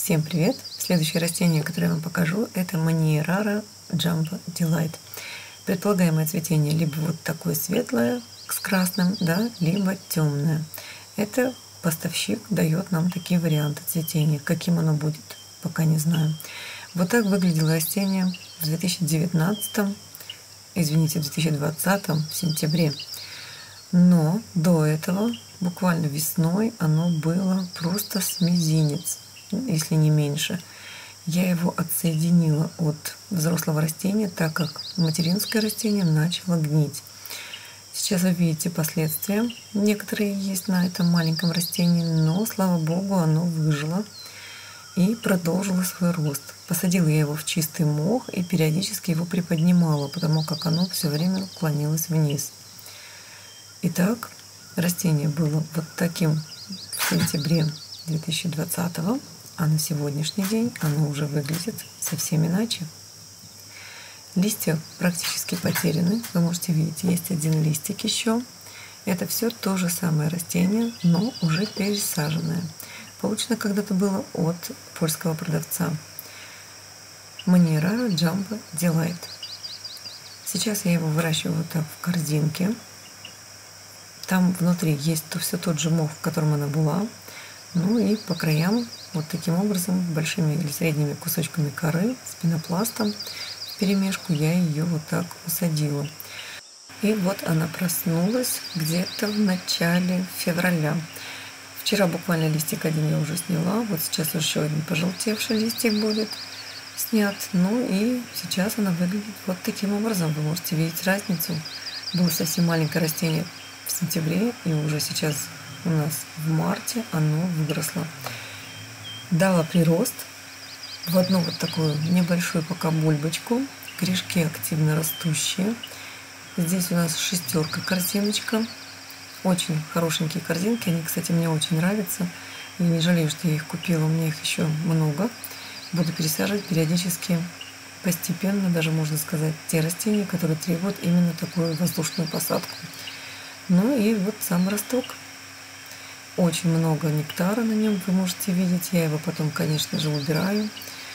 Всем привет! Следующее растение, которое я вам покажу, это Манниерара Jumbo Delight. Предполагаемое цветение либо вот такое светлое с красным, да, либо темное. Это поставщик дает нам такие варианты цветения. Каким оно будет, пока не знаю. Вот так выглядело растение в 2019, извините, в 2020 в сентябре. Но до этого, буквально весной, оно было просто с мизинец, если не меньше. Я его отсоединила от взрослого растения, так как материнское растение начало гнить. Сейчас вы видите последствия. Некоторые есть на этом маленьком растении, но, слава богу, оно выжило и продолжило свой рост. Посадила я его в чистый мох и периодически его приподнимала, потому как оно все время клонилось вниз. Итак, растение было вот таким в сентябре 2020, а на сегодняшний день оно уже выглядит совсем иначе. Листья практически потеряны. Вы можете видеть, есть один листик еще. Это все то же самое растение, но уже пересаженное. Получено когда-то было от польского продавца. Манниерара Jumbo Delight. Сейчас я его выращиваю вот так в корзинке. Там внутри есть все тот же мох, в котором она была. Ну и по краям вот таким образом большими или средними кусочками коры с пенопластом в перемешку я ее вот так усадила. И вот она проснулась где-то в начале февраля. Вчера буквально листик один я уже сняла. Вот сейчас еще один пожелтевший листик будет снят. Ну и сейчас она выглядит вот таким образом. Вы можете видеть разницу. Было совсем маленькое растение в сентябре, и уже сейчас у нас в марте оно выросло. Дала прирост в одну вот такую небольшую пока бульбочку. Корешки активно растущие. Здесь у нас шестерка корзиночка. Очень хорошенькие корзинки. Они, кстати, мне очень нравятся. Я не жалею, что я их купила. У меня их еще много. Буду пересаживать периодически, постепенно, даже можно сказать, те растения, которые требуют именно такую воздушную посадку. Ну и вот сам росток. Очень много нектара на нем вы можете видеть. Я его потом, конечно же, убираю.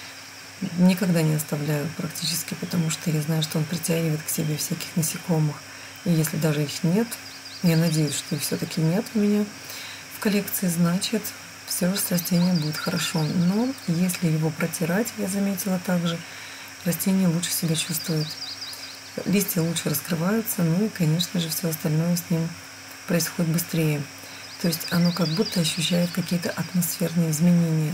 Никогда не оставляю практически, потому что я знаю, что он притягивает к себе всяких насекомых. И если даже их нет, я надеюсь, что их все-таки нет у меня в коллекции, значит, все же с растением будет хорошо. Но если его протирать, я заметила также, растение лучше себя чувствует. Листья лучше раскрываются, ну и, конечно же, все остальное с ним происходит быстрее. То есть оно как будто ощущает какие-то атмосферные изменения.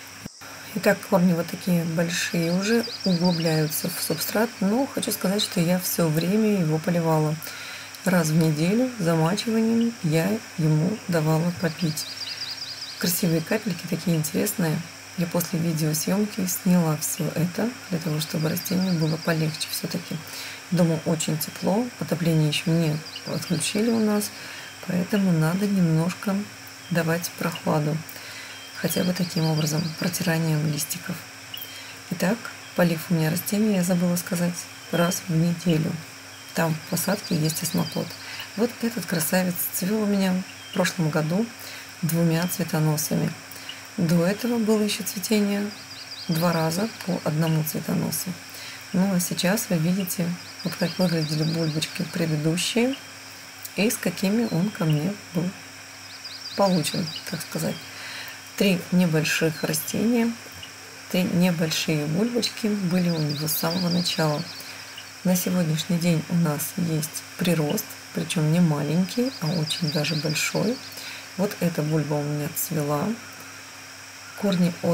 Итак, корни вот такие большие уже углубляются в субстрат, но хочу сказать, что я все время его поливала. Раз в неделю замачиванием я ему давала попить. Красивые капельки, такие интересные. Я после видеосъемки сняла все это, для того, чтобы растению было полегче все-таки. Дома очень тепло, отопление еще не отключили у нас, поэтому надо немножко давать прохладу. Хотя бы таким образом, протиранием листиков. Итак, полив у меня растения, я забыла сказать, раз в неделю. Там в посадке есть осмоплод. Вот этот красавец цвел у меня в прошлом году двумя цветоносами. До этого было еще цветение 2 раза по одному цветоносу. Ну а сейчас вы видите, вот как выглядели бульбочки предыдущие и с какими он ко мне был получен, так сказать. 3 небольших растения, 3 небольшие бульбочки были у него с самого начала. На сегодняшний день у нас есть прирост, причем не маленький, а очень даже большой. Вот эта бульба у меня цвела. Корни от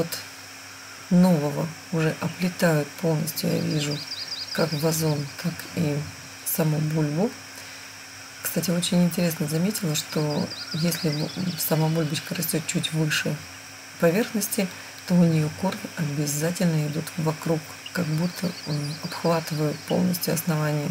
нового уже оплетают полностью, я вижу, как вазон, так и саму бульбу. Кстати, очень интересно заметила, что если сама бульбочка растет чуть выше поверхности, то у нее корни обязательно идут вокруг, как будто обхватывают полностью основание.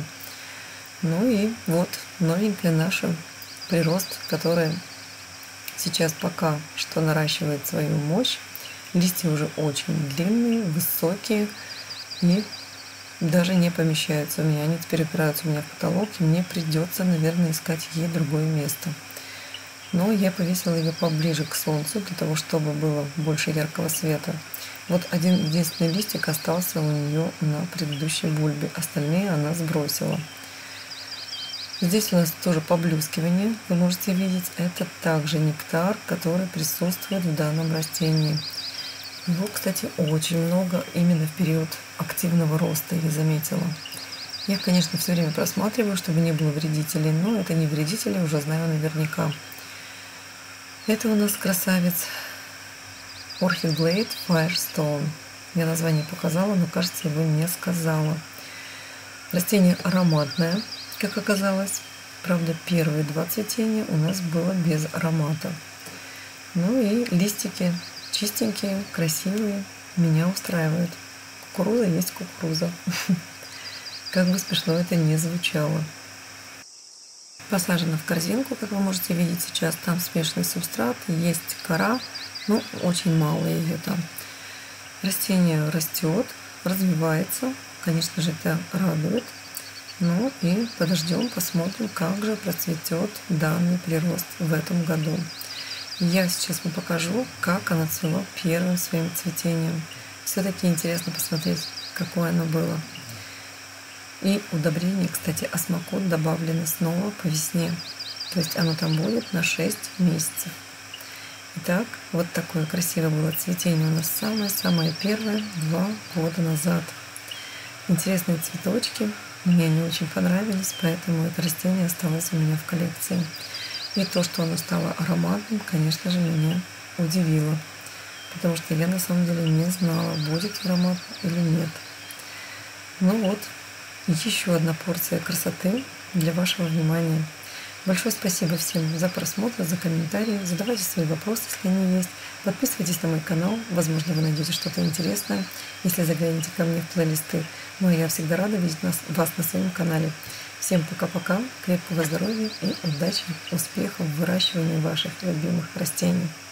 Ну и вот новенькая наша прирост, которая сейчас пока что наращивает свою мощь. Листья уже очень длинные, высокие и даже не помещаются у меня. Они теперь упираются у меня в потолок, и мне придется, наверное, искать ей другое место. но я повесила ее поближе к солнцу, для того, чтобы было больше яркого света. Вот один единственный листик остался у нее на предыдущей бульбе, остальные она сбросила. Здесь у нас тоже поблескивание, вы можете видеть. Это также нектар, который присутствует в данном растении. Его, кстати, очень много именно в период активного роста, я заметила. Я, конечно, все время просматриваю, чтобы не было вредителей, но это не вредители, уже знаю наверняка. Это у нас красавец Orchid Blade Firestone. Я название показала, но, кажется, его не сказала. Растение ароматное, как оказалось. Правда, первые 2 цветения у нас было без аромата. Ну и листики чистенькие, красивые, меня устраивают. Кукуруза есть кукуруза. Как бы смешно это ни звучало. Посажена в корзинку, как вы можете видеть сейчас. Там смешанный субстрат, есть кора, ну, очень мало ее там. Растение растет, развивается. Конечно же, это радует. Ну и подождем, посмотрим, как же процветет данный прирост в этом году. Я сейчас вам покажу, как она цвела первым своим цветением. Все-таки интересно посмотреть, какое оно было. И удобрение, кстати, осмокот добавлено снова по весне. То есть оно там будет на 6 месяцев. Итак, вот такое красивое было цветение у нас самое-самое первое 2 года назад. Интересные цветочки. Мне они очень понравились, поэтому это растение осталось у меня в коллекции. И то, что оно стало ароматным, конечно же, меня удивило. Потому что я на самом деле не знала, будет аромат или нет. Ну вот, еще одна порция красоты для вашего внимания. Большое спасибо всем за просмотр, за комментарии. Задавайте свои вопросы, если они есть. Подписывайтесь на мой канал. Возможно, вы найдете что-то интересное, если загляните ко мне в плейлисты. Ну а я всегда рада видеть вас на своем канале. Всем пока-пока, крепкого здоровья и удачи, успехов в выращивании ваших любимых растений.